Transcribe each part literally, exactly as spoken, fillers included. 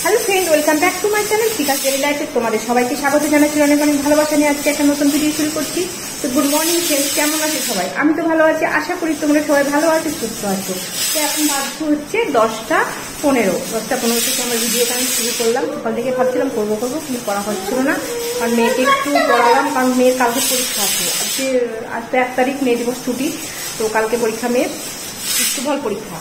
Hello friend, welcome back to my channel Bikash daily লাইফে তোমাদের সবাইকে স্বাগত জানাচ্ছি। অনেক অনেক ভালোবাসা নিয়ে আজকে একটা নতুন ভিডিও শুরু করছি। তো গুড মর্নিং ফ্রেন্ডস, কেমন আছে সবাই? আমি তো ভালো আছি, আশা করি তোমরা সবাই ভালো আছো, সুস্থ আছো। তো এখন বাধ্য হচ্ছে দশটা পনেরো দশটা পনেরো থেকে আমার ভিডিওটা আমি শুরু করলাম। সকাল থেকে ভাবছিলাম করবো করবো কিন্তু করা হচ্ছিল না, কারণ মেয়েকে একটু পড়ালাম, কারণ মেয়ের কালকে পরীক্ষা আছে। আজকে আজ তো এক তারিখ, মে দিবস ছুটি, তো কালকে পরীক্ষা, মেয়ের সুস্থভাল পরীক্ষা।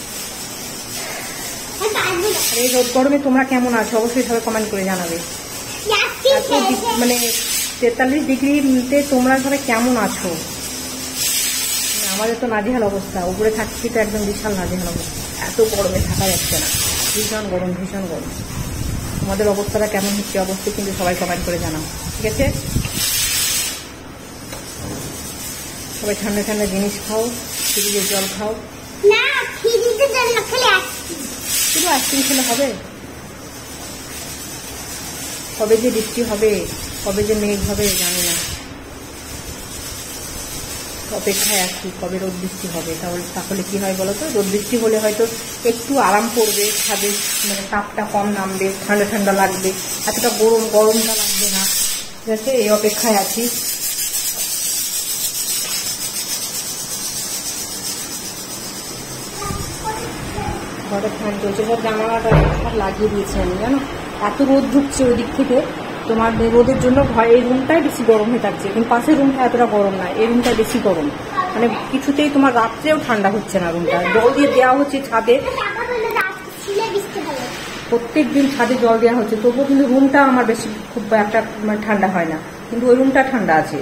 এই রোদ গরমে তোমরা কেমন আছো অবশ্যই সবাই কমেন্ট করে জানাবে। মানে তেতাল্লিশ ডিগ্রিতে তোমরা সবাই কেমন আছো? আমাদের তো নাজেহাল অবস্থা, উপরে থাকছি তো একদম বিশাল নাজেহাল অবস্থা। এত গরমে থাকা যাচ্ছে না, ভীষণ গরম ভীষণ গরম। আমাদের অবস্থাটা কেমন হচ্ছে অবশ্যই কিন্তু সবাই কমেন্ট করে জানাও, ঠিক আছে? সবাই ঠান্ডা ঠান্ডা জিনিস খাও, ফ্রিজের জল খাও। না, ফ্রিজের জল না খেলে শুধু আইসক্রিম খেলে হবে? কবে যে বৃষ্টি হবে, কবে যে মেঘ হবে জানি না, অপেক্ষায় আছি কবে রোদ বৃষ্টি হবে। তাহলে তাহলে কি হয় বলো তো? রোদ বৃষ্টি হলে হয়তো একটু আরাম পড়বে, ছাদে মানে তাপটা কম নামবে, ঠান্ডা ঠান্ডা লাগবে, এতটা গরম গরমটা লাগবে না, ঠিক আছে? এই অপেক্ষায় আছি। ঘরে ফ্যান চলছে, সব জানালাটা সব লাগিয়ে দিয়েছি আমি, জানো? এত রোদ ঢুকছে ওই দিক থেকে, তোমার রোদের জন্য ঘর এই রুমটাই বেশি গরম হয়ে থাকছে, কিন্তু পাশের রুমটা এতটা গরম না, এই রুমটা বেশি গরম। মানে কিছুতেই তোমার রাত্রেও ঠান্ডা হচ্ছে না, রুমটা জল দিয়ে দেওয়া হচ্ছে ছাদে, প্রত্যেক দিন ছাদে জল দেওয়া হচ্ছে, তবুও কিন্তু রুমটা আমার বেশি খুব একটা মানে ঠান্ডা হয় না, কিন্তু ওই রুমটা ঠান্ডা আছে।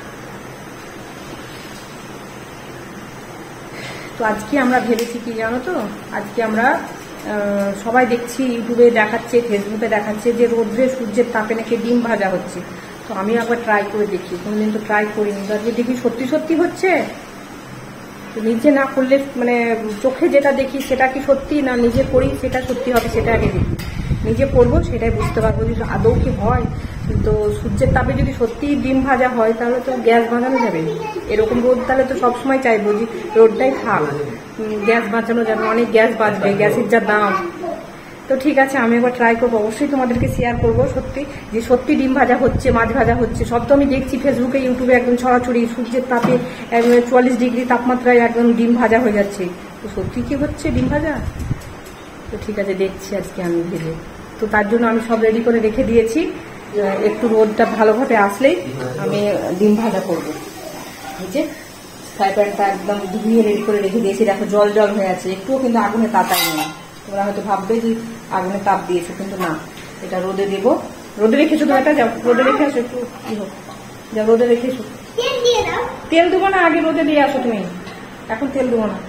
তো আজকে আমরা ভেবেছি কি জানো তো, আজকে আমরা সবাই দেখছি ইউটিউবে দেখাচ্ছে, ফেসবুকে দেখাচ্ছে যে রোদ্রে সূর্যের তাপে নাকি ডিম ভাজা হচ্ছে। তো আমি একবার ট্রাই করে দেখি, কোনোদিন তো ট্রাই করিনি, তো আজকে দেখি সত্যি সত্যি হচ্ছে। তো নিজে না করলে মানে চোখে যেটা দেখি সেটা কি সত্যি, না নিজে করি সেটা সত্যি হবে, সেটা আগে দেখি। নিজে করবো সেটাই বুঝতে পারবো যে আদৌ কি হয়। তো সূর্যের তাপে যদি সত্যি ডিম ভাজা হয় তাহলে তো গ্যাস বাঁচানো যাবে। এরকম রোদ তাহলে তো সবসময় চাইবো যে রোদটাই থাক, গ্যাস বাঁচানো যাবে, অনেক গ্যাস বাঁচবে, গ্যাসের যা দাম। তো ঠিক আছে, আমি একবার ট্রাই করবো, অবশ্যই তোমাদেরকে শেয়ার করবো সত্যি যে সত্যি ডিম ভাজা হচ্ছে, মাছ ভাজা হচ্ছে। সব তো আমি দেখছি ফেসবুকে ইউটিউবে একদম ছড়াছড়ি, সূর্যের তাপে চুয়াল্লিশ ডিগ্রি তাপমাত্রায় একদম ডিম ভাজা হয়ে যাচ্ছে। তো সত্যি কি হচ্ছে ডিম ভাজা? তো ঠিক আছে, দেখছি আজকে আমি ভেবে। তো তার জন্য আমি সব রেডি করে রেখে দিয়েছি, একটু রোদটা ভালোভাবে আসলেই আমি ডিম ভাজা করবো। এই যে ফ্রাই প্যানটা একদম ধুয়ে রেডি করে রেখে দিয়েছি, দেখো জল জল হয়ে আছে, একটুও কিন্তু আগুনে তাতাই নেই। তোমরা হয়তো ভাববে যে আগুনে তাপ দিয়েছো, কিন্তু না, এটা রোদে দেবো। রোদে রেখেছো তো, এটা যাও রোদে রেখে আসো, একটু কি হোক যাও রোদে রেখে এসো। তেল দেবো না, আগে রোদে দিয়ে আসো তুমি, এখন তেল দেবো না,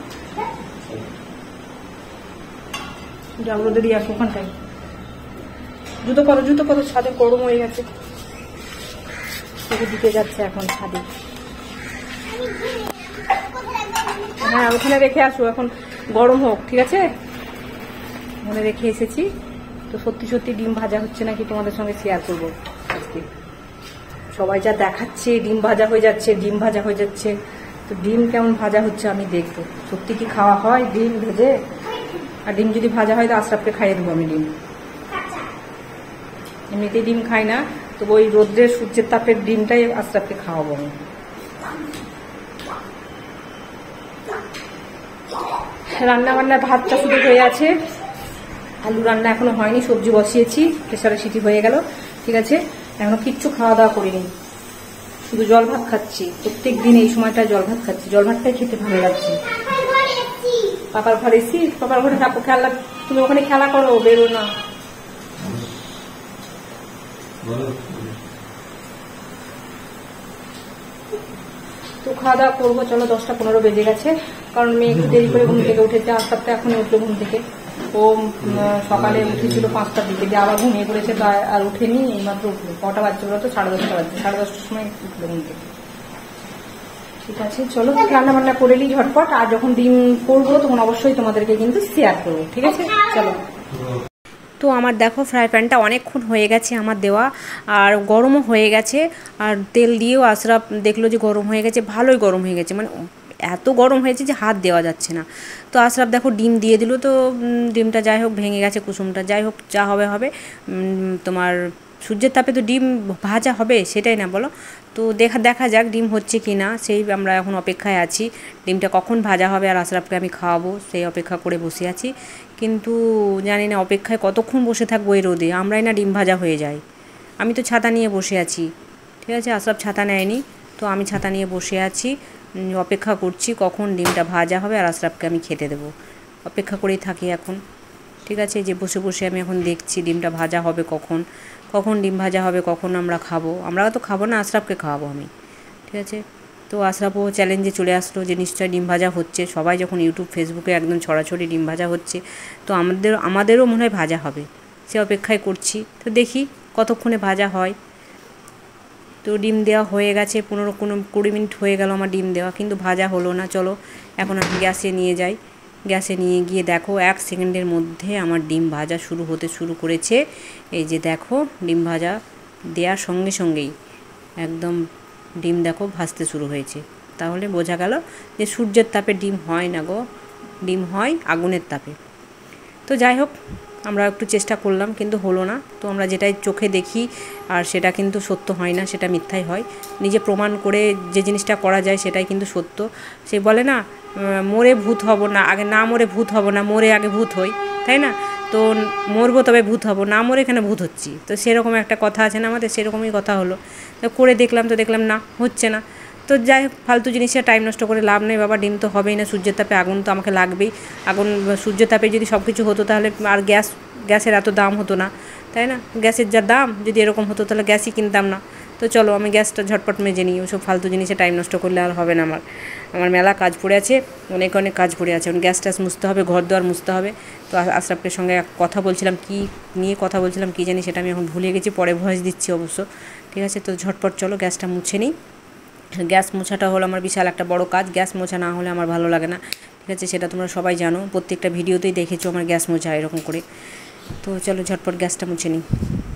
যাও রোদে দিয়ে আসো ওখানটায়। জুতো করো জুতো করো, ছাদে গরম হয়ে গেছে, দিতে যাচ্ছে এখন ছাদে। হ্যাঁ ওখানে রেখে আসো, এখন গরম হোক, ঠিক আছে? ওখানে রেখে এসেছি। তো সত্যি সত্যি ডিম ভাজা হচ্ছে নাকি তোমাদের সঙ্গে শেয়ার করবো আজকে। সবাই যা দেখাচ্ছে ডিম ভাজা হয়ে যাচ্ছে, ডিম ভাজা হয়ে যাচ্ছে, তো ডিম কেমন ভাজা হচ্ছে আমি দেখবো, সত্যি কি খাওয়া হয় ডিম ভেজে? আর ডিম যদি ভাজা হয় তো আশরাফকে খাইয়ে দেবো আমি ডিম, এমনিতেই ডিম খাই না, তো ওই রোদ্রের সূর্যের তাপের ডিমটাই আশরাফকে খাওয়াবো আমি। রান্না বান্না ভাতটা শুধু হয়ে আছে, আলু রান্না এখনো হয়নি, সবজি বসিয়েছি, প্রেসারে সিটি হয়ে গেল, ঠিক আছে? এখনো কিচ্ছু খাওয়া দাওয়া করিনি, শুধু জল ভাত খাচ্ছি। প্রত্যেক দিন এই সময়টা জল ভাত খাচ্ছি, জল ভাতটাই খেতে ভালো লাগছে। পাপার ঘরে এসি, পাপার ঘরে থাকো, খেলা, তুমি ওখানে খেলা করো, বেরো না। তো খাওয়া দাওয়া করবো, চলো দশটা পনেরো বেজে গেছে, কারণ মেয়ে একটু দেরি করে ঘুম থেকে উঠেছে, আজ সপ্তাহে এখন উঠলো ঘুম থেকে। ও সকালে উঠেছিল পাঁচটার দিকে, যে আবার ঘুমিয়ে পড়েছে, আর উঠেনি, এইমাত্র উঠলো। কটা বাজছে বলো তো? সাড়ে দশটা বাজছে, সাড়ে দশটার সময় উঠলো ঘুম থেকে। ঠিক আছে, চলো রান্না বান্না করে নিই ঝটপট, আর যখন ডিম করবো তখন অবশ্যই তোমাদেরকে কিন্তু শেয়ার করবো, ঠিক আছে? চলো। তো আমার দেখো ফ্রাই প্যানটা অনেকক্ষণ হয়ে গেছে আমার দেওয়া, আর গরমও হয়ে গেছে, আর তেল দিয়েও আশরাফ দেখলো যে গরম হয়ে গেছে, ভালোই গরম হয়ে গেছে, মানে এত গরম হয়েছে যে হাত দেওয়া যাচ্ছে না। তো আশরাফ দেখো ডিম দিয়ে দিল, তো ডিমটা যাই হোক ভেঙে গেছে কুসুমটা, যাই হোক যা হবে হবে। তোমার সূর্যের তাপে তো ডিম ভাজা হবে, সেটাই না বলো? তো দেখা দেখা যাক ডিম হচ্ছে কি না, সেই আমরা এখন অপেক্ষায় আছি। ডিমটা কখন ভাজা হবে আর আশরাফকে আমি খাওয়াবো সেই অপেক্ষা করে বসে আছি। কিন্তু জানি না অপেক্ষায় কতক্ষণ বসে থাকবো এই রোদে, আমরাই না ডিম ভাজা হয়ে যাই। আমি তো ছাতা নিয়ে বসে আছি, ঠিক আছে, আশরাফ ছাতা নেয়নি, তো আমি ছাতা নিয়ে বসে আছি, অপেক্ষা করছি কখন ডিমটা ভাজা হবে আর আশরাফকে আমি খেতে দেবো। অপেক্ষা করেই থাকি এখন, ঠিক আছে। যে বসে বসে আমি এখন দেখছি ডিমটা ভাজা হবে কখন, কখন ডিম ভাজা হবে, কখন আমরা খাবো। আমরা তো খাবো না, আশরাফকে খাওয়াবো আমি, ঠিক আছে। তো আশরাফও চ্যালেঞ্জে চলে আসলো যে নিশ্চয়ই ডিম ভাজা হচ্ছে, সবাই যখন ইউটিউব ফেসবুকে একদম ছড়াছড়ি ডিম ভাজা হচ্ছে, তো আমাদের আমাদেরও মনে হয় ভাজা হবে, সে অপেক্ষায় করছি। তো দেখি কতক্ষণে ভাজা হয়। তো ডিম দেওয়া হয়ে গেছে, পনেরো কোনো কুড়ি মিনিট হয়ে গেল আমার ডিম দেওয়া, কিন্তু ভাজা হলো না। চলো এখন আমি গ্যাসে নিয়ে যাই, গ্যাসে নিয়ে গিয়ে দেখো এক সেকেন্ডের মধ্যে আমার ডিম ভাজা শুরু হতে শুরু করেছে। এই যে দেখো ডিম ভাজা দেওয়ার সঙ্গে সঙ্গেই একদম ডিম দেখো ভাজতে শুরু হয়েছে। তাহলে বোঝা গেল যে সূর্যের তাপে ডিম হয় না গো, ডিম হয় আগুনের তাপে। তো যাই হোক আমরা একটু চেষ্টা করলাম, কিন্তু হলো না। তো আমরা যেটাই চোখে দেখি আর সেটা কিন্তু সত্য হয় না, সেটা মিথ্যাই হয়। নিজে প্রমাণ করে যে জিনিসটা করা যায় সেটাই কিন্তু সত্য। সে বলে না মরে ভূত হব না, আগে না মরে ভূত হব না, মরে আগে ভূত হই, তাই না? তো মরবো তবে ভূত হব, না মরে এখানে ভূত হচ্ছি। তো সেরকম একটা কথা আছে না আমাদের, সেরকমই কথা হলো। তো করে দেখলাম, তো দেখলাম না হচ্ছে না। তো যাই হোক ফালতু জিনিসটা টাইম নষ্ট করে লাভ নেই বাবা, ডিম তো হবেই না। সূর্যের তাপে আগুন তো আমাকে লাগবেই। আগুন সূর্যের তাপে যদি সব কিছু হতো তাহলে আর গ্যাস গ্যাসের এত দাম হতো না, তাই না? গ্যাসের যা দাম, যদি এরকম হতো তাহলে গ্যাসই কিনতাম না। তো চলো আমি গ্যাসটা ঝটপট মেজে নিই, ওসব ফালতু জিনিসে টাইম নষ্ট করলে আর হবে না। আমার আমার মেলা কাজ পড়ে আছে, অনেক অনেক কাজ পড়ে আছে। এখন গ্যাস ট্যাস মুছতে হবে, ঘর দুয়ার মুছতে হবে। তো আশরাফের সঙ্গে কথা বলছিলাম, কি নিয়ে কথা বলছিলাম কী জানি, সেটা আমি এখন ভুলে গেছি, পরে ভয়েস দিচ্ছি অবশ্য, ঠিক আছে। তো ঝটপট চলো গ্যাসটা মুছে নিই। গ্যাস মোছাটা হলো আমার বিশাল একটা বড় কাজ, গ্যাস মোছা না হলে আমার ভালো লাগে না, ঠিক আছে। সেটা তোমরা সবাই জানো, প্রত্যেকটা ভিডিওতেই দেখেছো আমার গ্যাস মোছা এরকম করে। তো চলো ঝটপট গ্যাসটা মুছে নিই।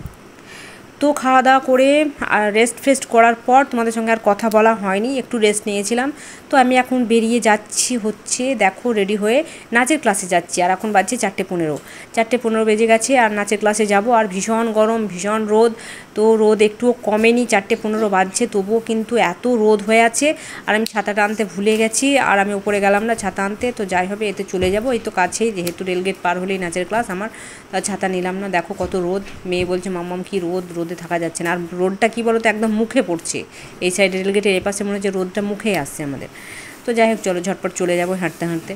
তো খাওয়া দাওয়া করে আর রেস্ট ফেস্ট করার পর তোমাদের সঙ্গে আর কথা বলা হয়নি, একটু রেস্ট নিয়েছিলাম। তো আমি এখন বেরিয়ে যাচ্ছি হচ্ছে দেখো রেডি হয়ে নাচের ক্লাসে যাচ্ছি। আর এখন বাজছে চারটে পনেরো চারটে পনেরো বেজে গেছে, আর নাচের ক্লাসে যাব। আর ভীষণ গরম, ভীষণ রোদ। তো রোদ একটুও কমেনি, চারটে পনেরো বাজছে তবুও কিন্তু এত রোদ হয়ে আছে। আর আমি ছাতাটা আনতে ভুলে গেছি, আর আমি উপরে গেলাম না ছাতা আনতে। তো যাই হবে, এতে চলে যাব, এই তো কাছেই, যেহেতু রেলগেট পার হলেই নাচের ক্লাস আমার। ছাতা নিলাম না, দেখো কত রোদ। মেয়ে বলছে মাম্মাম কি রোদ, রোদে থাকা যাচ্ছে না। আর রোদটা কী বলো তো, একদম মুখে পড়ছে। এই সাইডে রেলগেটের এ পাশে মনে হচ্ছে রোদটা মুখেই আসছে আমাদের। তো যাই হোক চলো ঝটপট চলে যাবো হাঁটতে হাঁটতে।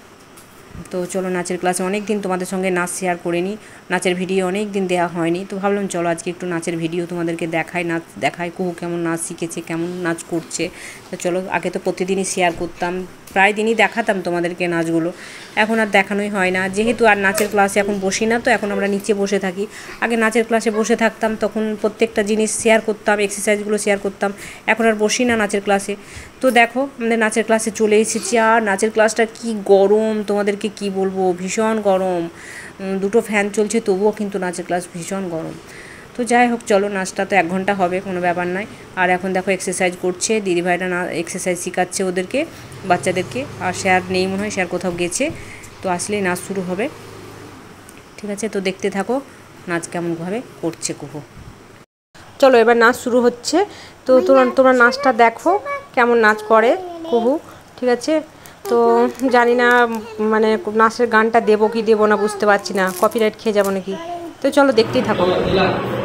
তো চলো নাচের ক্লাসে অনেক দিন তোমাদের সঙ্গে নাচ শেয়ার করিনি, নাচের ভিডিও অনেক দিন দেওয়া হয়নি। তো ভাবলাম চলো আজকে একটু নাচের ভিডিও তোমাদেরকে দেখাই, নাচ দেখাই, কুহু কেমন নাচ শিখেছে, কেমন নাচ করছে। তো চলো, আগে তো প্রতিদিনই শেয়ার করতাম, প্রায় দিনই দেখাতাম তোমাদেরকে নাচগুলো, এখন আর দেখানোই হয় না। যেহেতু আর নাচের ক্লাসে এখন বসি না, তো এখন আমরা নিচে বসে থাকি। আগে নাচের ক্লাসে বসে থাকতাম, তখন প্রত্যেকটা জিনিস শেয়ার করতাম, এক্সারসাইজগুলো শেয়ার করতাম। এখন আর বসি না নাচের ক্লাসে। তো দেখো আমাদের নাচের ক্লাসে চলে এসেছি, আর নাচের ক্লাসটা কি গরম তোমাদেরকে কি বলবো, ভীষণ গরম। দুটো ফ্যান চলছে তবুও কিন্তু নাচের ক্লাস ভীষণ গরম। তো যাই হোক চলো, নাচটা তো এক ঘন্টা হবে, কোনো ব্যাপার নয়। আর এখন দেখো এক্সারসাইজ করছে দিদিভাইরা, না এক্সারসাইজ শেখাচ্ছে ওদেরকে, বাচ্চাদেরকে। আর স্যার নেই মনে হয়, স্যার কোথাও গেছে। তো আসলেই নাচ শুরু হবে, ঠিক আছে। তো দেখতে থাকো নাচ কেমনভাবে করছে কুহু। চলো এবার নাচ শুরু হচ্ছে। তো তোমরা তোমরা নাচটা দেখো কেমন নাচ করে কুহু, ঠিক আছে। তো জানি না মানে নাচের গানটা দেবো কি দেবো না বুঝতে পারছি না, কপিরাইট খেয়ে যাবো নাকি। তো চলো দেখতেই থাকো।